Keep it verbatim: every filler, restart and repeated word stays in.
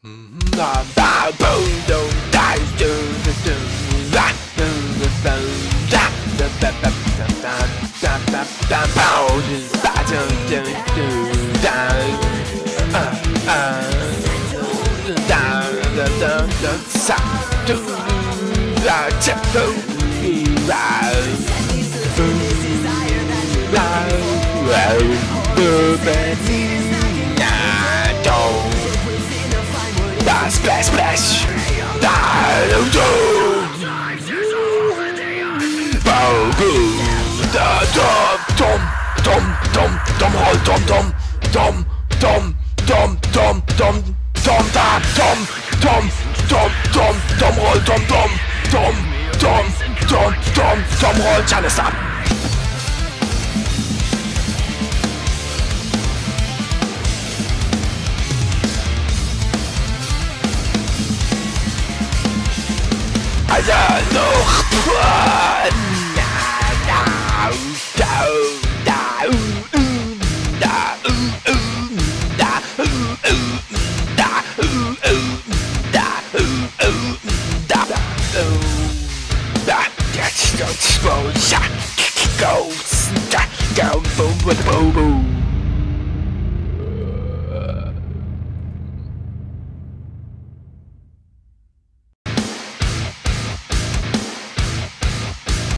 Splash, splash. Tom, tom, tom, tom, roll, tom, tom, tom, tom, tom, tom, tom, tom, da, tom, tom, tom, tom, tom, roll, tom, tom, tom, tom, tom, tom, tom, roll, alles ab. Also noch go, go, go, boom, boom, boom.